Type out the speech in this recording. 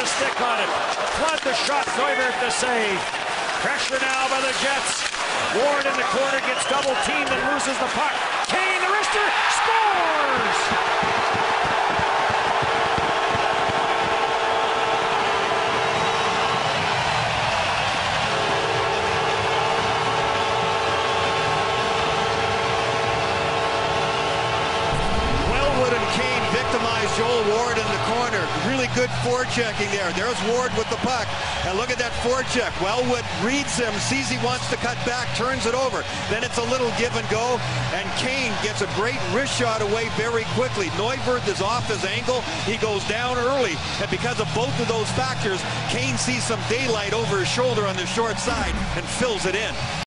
a stick on it. Flood the shot, Neuwirth to save. Pressure now by the Jets. Ward in the corner gets double teamed and loses the puck. Kane, the wrister, scores! Joel Ward in the corner. Really good forechecking there. There's Ward with the puck. And look at that forecheck. Wellwood reads him, sees he wants to cut back, turns it over. Then it's a little give and go. And Kane gets a great wrist shot away very quickly. Neuwirth is off his angle. He goes down early. And because of both of those factors, Kane sees some daylight over his shoulder on the short side and fills it in.